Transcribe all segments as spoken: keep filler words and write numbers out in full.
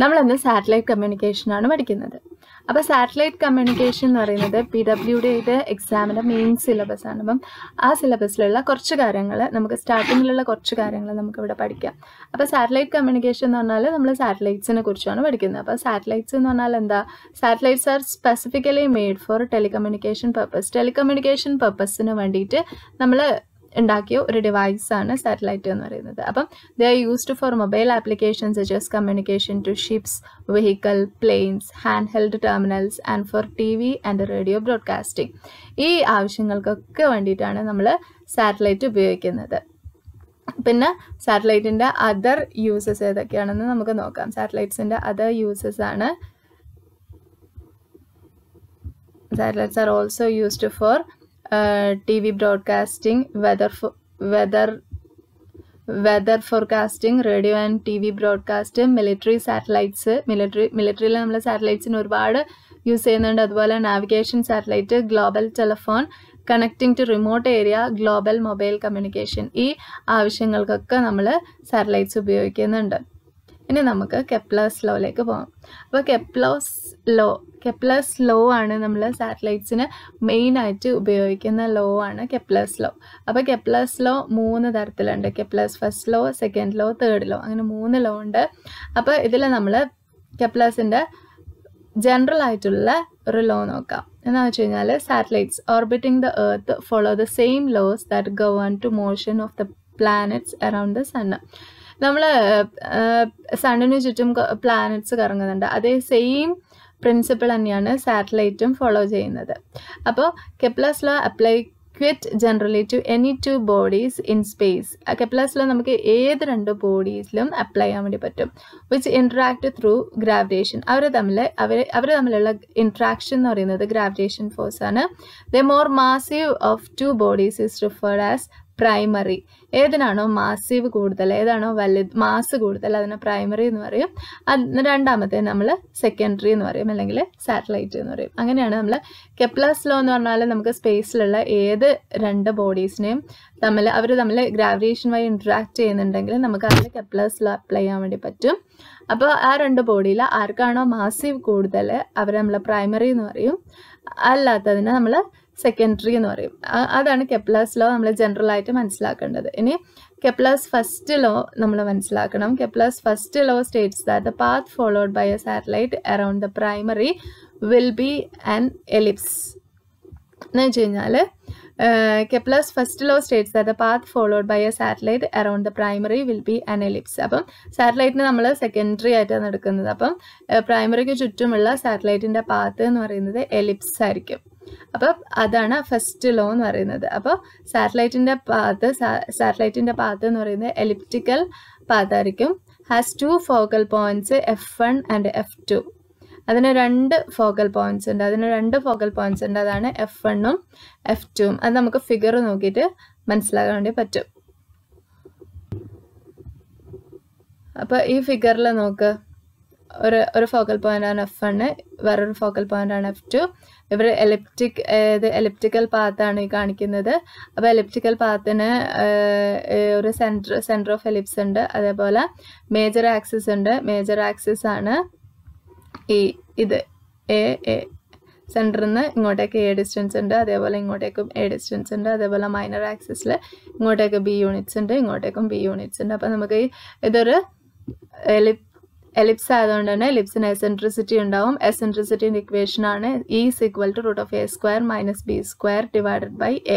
നമ്മൾ ഇന്ന് satellite communication ആണ് പഠിക്കുന്നത്. അപ്പോൾ സാറ്റലൈറ്റ് കമ്മ്യൂണിക്കേഷൻ എന്ന് പറയുന്നത് പി ഡബ്ല്യുയുടെ എക്സാമിൻ്റെ മെയിൻ സിലബസ് ആണ്. അപ്പം ആ സിലബസിലുള്ള കുറച്ച് കാര്യങ്ങൾ നമുക്ക് സ്റ്റാർട്ടിങ്ങിലുള്ള കുറച്ച് കാര്യങ്ങൾ നമുക്കിവിടെ പഠിക്കാം. അപ്പോൾ സാറ്റലൈറ്റ് കമ്മ്യൂണിക്കേഷൻ എന്ന് പറഞ്ഞാൽ നമ്മൾ സാറ്റലൈറ്റ്സിനെ കുറിച്ചാണ് പഠിക്കുന്നത്. അപ്പോൾ സാറ്റലൈറ്റ്സ് എന്ന് പറഞ്ഞാൽ എന്താ? Satellites are specifically made for telecommunication purpose. Telecommunication പർപ്പസിന് വേണ്ടിയിട്ട് നമ്മൾ ഉണ്ടാക്കിയ ഒരു ഡിവൈസാണ് സാറ്റലൈറ്റ് എന്ന് പറയുന്നത്. അപ്പം they are used for mobile applications such as communication to ships, vehicle, planes, hand held terminals and for T V and radio broadcasting. ഈ ആവശ്യങ്ങൾക്കൊക്കെ വേണ്ടിയിട്ടാണ് നമ്മൾ സാറ്റലൈറ്റ് ഉപയോഗിക്കുന്നത്. പിന്നെ സാറ്റലൈറ്റിൻ്റെ അതർ യൂസസ് ഏതൊക്കെയാണെന്ന് നമുക്ക് നോക്കാം. സാറ്റലൈറ്റ്സിൻ്റെ അതർ യൂസസ് ആണ് satellites are also used for Uh, T V broadcasting, weather fo weather weather forecasting, radio and T V broadcast, military satellites, military military നമ്മൾ സാറ്റലൈറ്റ്സിന് ഒരുപാട് യൂസ് ചെയ്യുന്നുണ്ട്. അതുപോലെ navigation satellite, global telephone, connecting to remote area, global mobile communication, ഈ ആവശ്യങ്ങൾക്കൊക്കെ നമ്മൾ satellites ഉപയോഗിക്കുന്നുണ്ട്. ഇനി നമുക്ക് കെപ്ലേഴ്സ് ലോയിലേക്ക് പോകാം. അപ്പോൾ കെപ്ലേഴ്സ് ലോ കെപ്ലേഴ്സ് ലോ ആണ് നമ്മൾ സാറ്റലൈറ്റ്സിന് മെയിനായിട്ട് ഉപയോഗിക്കുന്ന ലോ ആണ് കെപ്ലേഴ്സ് ലോ. അപ്പോൾ കെപ്ലേഴ്സ് ലോ മൂന്ന് തരത്തിലുണ്ട്. Kepler's first law, second law, third law, അങ്ങനെ മൂന്ന് ലോ ഉണ്ട്. അപ്പോൾ ഇതിൽ നമ്മൾ കെപ്ലേഴ്സിൻ്റെ ജനറൽ ആയിട്ടുള്ള ഒരു ലോ നോക്കാം. എന്താണെന്ന് വെച്ച് കഴിഞ്ഞാൽ satellites orbiting the earth follow the same laws that govern to motion of the planets around the sun. നമ്മൾ സണ്ണിന് ചുറ്റും പ്ലാനറ്റ്സ് കറങ്ങുന്നുണ്ട്, അതേ സെയിം പ്രിൻസിപ്പിൾ തന്നെയാണ് സാറ്റലൈറ്റും ഫോളോ ചെയ്യുന്നത്. അപ്പോൾ Kepler's law apply quite generally to any two bodies in space. Kepler's law നമുക്ക് ഏത് രണ്ട് ബോഡീസിലും അപ്ലൈ ചെയ്യാൻ വേണ്ടി പറ്റും. Which interact through gravitation. അവർ തമ്മിൽ അവർ അവർ തമ്മിലുള്ള ഇൻട്രാക്ഷൻ എന്ന് പറയുന്നത് ഗ്രാവിറ്റേഷൻ ഫോഴ്സ് ആണ്. The more massive of two bodies is referred as primary. ഏതിനാണോ മാസീവ് കൂടുതൽ, ഏതാണോ വലുത് മാസ് കൂടുതൽ, അതിനെ പ്രൈമറി എന്ന് പറയും. അത് രണ്ടാമത്തെ നമ്മൾ സെക്കൻഡറി എന്ന് പറയും, അല്ലെങ്കിൽ സാറ്റലൈറ്റ് എന്ന് പറയും. അങ്ങനെയാണ് നമ്മൾ കെപ്ലേഴ്സ് ലോ എന്ന് പറഞ്ഞാൽ നമുക്ക് സ്പേസിലുള്ള ഏത് രണ്ട് ബോഡീസിനെയും തമ്മിൽ അവർ തമ്മിൽ ഗ്രാവിറ്റേഷൻ വഴി ഇൻട്രാക്ട് ചെയ്യുന്നുണ്ടെങ്കിൽ നമുക്ക് അതിൽ കെപ്ലേഴ്സ് ലോ അപ്ലൈ ചെയ്യാൻ വേണ്ടി പറ്റും. അപ്പോൾ ആ രണ്ട് ബോഡിയിൽ ആർക്കാണോ മാസീവ് കൂടുതൽ അവർ നമ്മൾ പ്രൈമറി എന്ന് പറയും, അല്ലാത്തതിനെ നമ്മൾ സെക്കൻഡറി എന്ന് പറയും. അതാണ് കെപ്ലേഴ്സ് ലോ നമ്മൾ ജനറലായിട്ട് മനസ്സിലാക്കേണ്ടത്. ഇനി കെപ്ലേഴ്സ് ഫസ്റ്റ് ലോ നമ്മൾ മനസ്സിലാക്കണം. Kepler's first law states that the path followed by a satellite around the primary will be an ellipse. എന്ന് വെച്ച് കഴിഞ്ഞാൽ Kepler's first law states that the path followed by a satellite around the primary will be an ellipse. അപ്പം സാറ്റലൈറ്റിന് നമ്മൾ secondary ആയിട്ടാണ് എടുക്കുന്നത്. അപ്പം പ്രൈമറിക്ക് ചുറ്റുമുള്ള സാറ്റലൈറ്റിൻ്റെ പാത്ത് എന്ന് പറയുന്നത് എലിപ്സ് ആയിരിക്കും. അപ്പം അതാണ് ഫസ്റ്റ് ലോ എന്ന് പറയുന്നത്. അപ്പോൾ സാറ്റലൈറ്റിൻ്റെ പാത്ത് സാറ്റലൈറ്റിൻ്റെ പാത്ത് എന്ന് പറയുന്നത് എലിപ്റ്റിക്കൽ പാത്തായിരിക്കും. Has two focal points F one and F two. അതിന് രണ്ട് ഫോക്കൽ പോയിൻറ്റ്സ് ഉണ്ട് അതിന് രണ്ട് ഫോക്കൽ പോയിൻറ്റ്സ് ഉണ്ട് അതാണ് എഫ് വണ്ണും എഫ് ടുവും. അത് നമുക്ക് ഫിഗർ നോക്കിയിട്ട് മനസ്സിലാക്കാൻ വേണ്ടി പറ്റും. അപ്പോൾ ഈ ഫിഗറിൽ നോക്ക്, ഒരു ഒരു ഫോക്കൽ പോയിൻ്റാണ് എഫ് വണ്ണ്, വേറൊരു ഫോക്കൽ പോയിൻ്റാണ് എഫ് ടു. ഇവർ എലിപ്റ്റിക് ഇത് എലിപ്റ്റിക്കൽ പാത്താണ് ഈ കാണിക്കുന്നത്. അപ്പോൾ എലിപ്റ്റിക്കൽ പാത്തിന് ഒരു സെൻറ്റർ സെൻറ്റർ ഓഫ് എലിപ്സ് ഉണ്ട്. അതേപോലെ മേജർ ആക്സിസ് ഉണ്ട്. മേജർ ആക്സിസ് ആണ് ഈ ഇത് എ എ സെൻറ്ററിൽ നിന്ന് ഇങ്ങോട്ടേക്ക് എ ഡിസ്റ്റൻസ് ഉണ്ട്, അതേപോലെ ഇങ്ങോട്ടേക്കും എ ഡിസ്റ്റൻസ് ഉണ്ട്. അതേപോലെ മൈനർ ആക്സിസിൽ ഇങ്ങോട്ടേക്ക് ബി യൂണിറ്റ്സ് ഉണ്ട്, ഇങ്ങോട്ടേക്കും ബി യൂണിറ്റ്സ് ഉണ്ട്. അപ്പോൾ നമുക്ക് ഈ ഇതൊരു എലിപ് എലിപ്സ് ആയതുകൊണ്ട് തന്നെ എലിപ്സിന് എസെൻട്രിസിറ്റി ഉണ്ടാവും. എസെൻട്രിസിറ്റിൻ്റെ ഇക്വേഷൻ ആണ് E is equal to root of A square minus B square divided by A.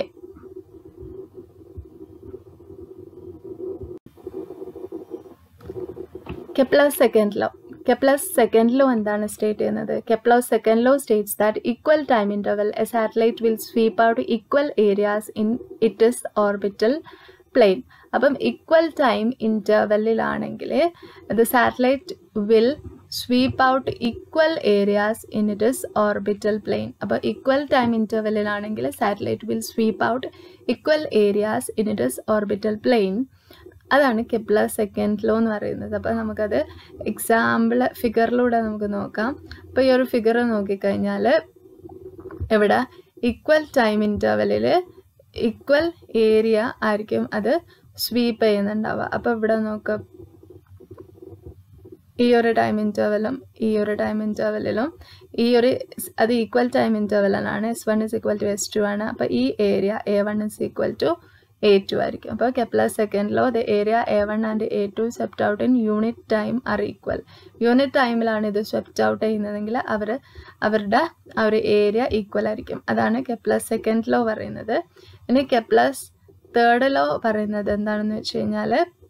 Kepler's second law. Kepler's second law എന്താണ് സ്റ്റേറ്റ് ചെയ്യുന്നത്? Kepler's second law states that equal time interval a satellite will sweep out equal areas in its orbital plane. അപ്പം equal time ഇൻ്റർവെല്ലിലാണെങ്കിൽ the satellite will sweep out equal areas in its orbital plane. അപ്പോൾ equal time ഇൻ്റർവെല്ലിലാണെങ്കിൽ satellite will sweep out equal areas in its orbital plane. അതാണ് Kepler's second law എന്ന് പറയുന്നത്. അപ്പോൾ നമുക്കത് example ഫിഗറിലൂടെ നമുക്ക് നോക്കാം. അപ്പോൾ ഈ ഒരു ഫിഗർ നോക്കിക്കഴിഞ്ഞാൽ ഇവിടെ ഈക്വൽ ടൈം ഇൻ്റർവെല്ലിൽ ഈക്വൽ ഏരിയ ആയിരിക്കും അത് സ്വീപ്പ് ചെയ്യുന്നുണ്ടാവുക. അപ്പോൾ ഇവിടെ നോക്കാം, ഈ ഒരു ടൈം ഇൻ്റർവെലും ഈ ഒരു ടൈം ഇൻ്റർവെല്ലിലും ഈ ഒരു അത് ഈക്വൽ ടൈം ഇൻ്റർവെല്ലാണ്. S one is equal to S two ആണ്. അപ്പോൾ ഈ area A one is equal to A two ആയിരിക്കും. അപ്പോൾ കെപ്ലർ സെക്കൻഡിലോ the area A one and A two swept out in unit time are equal. Unit ടൈമിലാണ് ഇത് swept out ചെയ്യുന്നതെങ്കിൽ അവർ അവരുടെ ആ ഒരു ഏരിയ ഈക്വൽ ആയിരിക്കും. അതാണ് കെപ്ലർ സെക്കൻഡ് ലോ പറയുന്നത്. ഇനി കെപ്ലർസ് തേർഡ് ലോ പറയുന്നത് എന്താണെന്ന് വെച്ച് കഴിഞ്ഞാൽ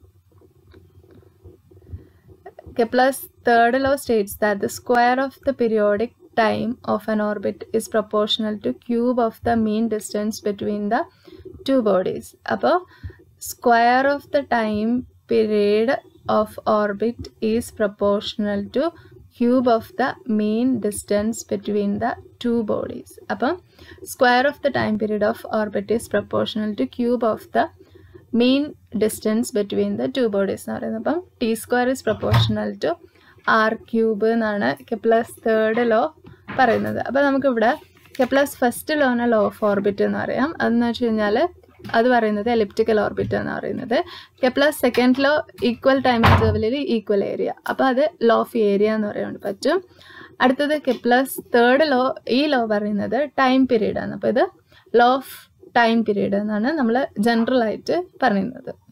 Kepler's third law states that the square of the periodic time of an orbit is proportional to cube of the mean distance between the two bodies. അപ്പോൾ square of the time period of orbit is proportional to cube of the mean distance between the two bodies. അപ്പം square of the time period of orbit is proportional to cube of the mean distance between the two bodies എന്ന് പറയുന്നത്. അപ്പം T square is proportional to R cube എന്നാണ് Kepler's third law പറയുന്നത്. അപ്പോൾ നമുക്കിവിടെ Kepler's first ലോനെ law of orbit എന്ന് പറയാം. അതെന്ന് വെച്ച് കഴിഞ്ഞാൽ അത് പറയുന്നത് എലിപ്റ്റിക്കൽ ഓർബിറ്റ് എന്ന് പറയുന്നത്. Kepler's second law equal time ഇൻ്റർവെല്ലിൽ ഈക്വൽ ഏരിയ, അപ്പോൾ അത് ലോ ഓഫ് ഏരിയ എന്ന് പറയാൻ പറ്റും. അടുത്തത് കെപ്ലർസ് തേർഡ് ലോ, ഈ ലോ പറയുന്നത് ടൈം പീരീഡ് ആണ്. അപ്പോൾ ഇത് ലോ ഓഫ് ടൈം പീരീഡ് എന്നാണ് നമ്മൾ ജനറൽ ആയിട്ട് പറയുന്നത്.